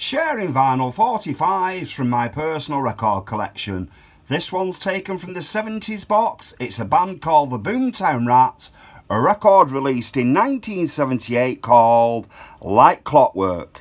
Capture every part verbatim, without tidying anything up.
Sharing vinyl forty-fives from my personal record collection. This one's taken from the seventies box. It's a band called the Boomtown Rats, a record released in nineteen seventy-eight called Like Clockwork.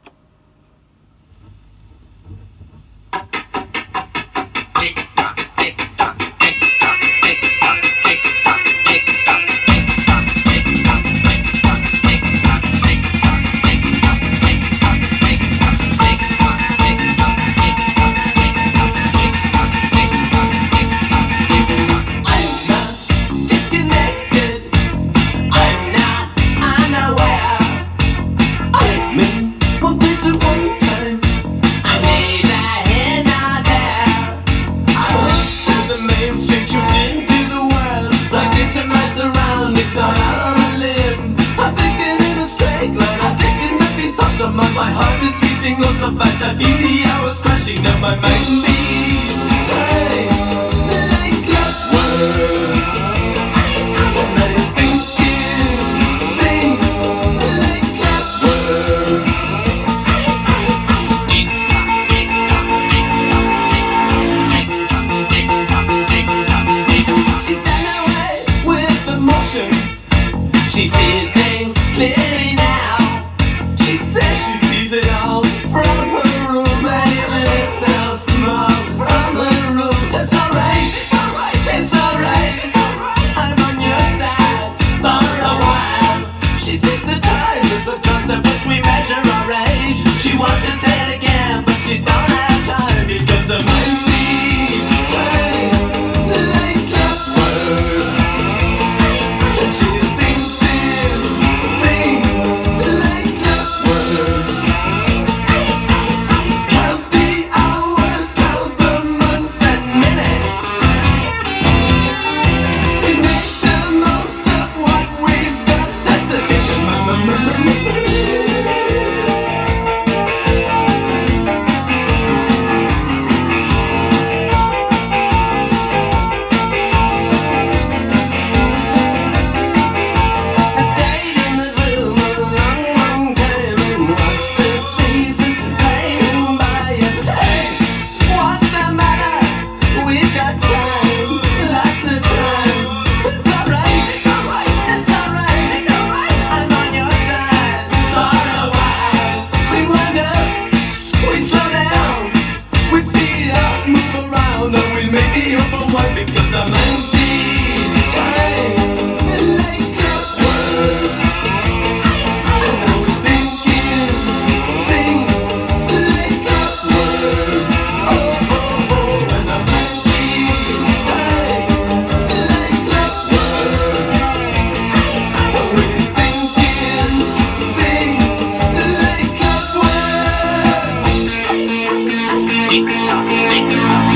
My heart is beating on the fact I feel the hours crashing down my mind beats time like clockwork. And I think you sing like clockwork. She's done away with emotion. She sees things clearly now. She says she sees it all from her room, and it looks so small from her room. It's alright, it's alright, I'm on your side for a while. She thinks the time is a concept which we measure our age. She wants to say it again, but she don't have time because the mind needs time like clockwork. And she thinks it sing like clockwork. Count the hours, count the months and minutes. We make the most of what we've got. That's the ticket, mama, mama, mama. I stayed in the room a long, long time and watched the seasons gliding by. And hey, what's the matter? We've got time, lots of time. It's alright, it's alright, it's alright, it's alright. I'm on your side for a while. We wind up, we slow down, we speed up, move around, and we may be overwhelmed because the man speed time like clockwork. And now we think you sing like clockwork. Oh, oh, oh, and the man speed time like clockwork. And we think you sing like clockwork. Tick tock, tick tock.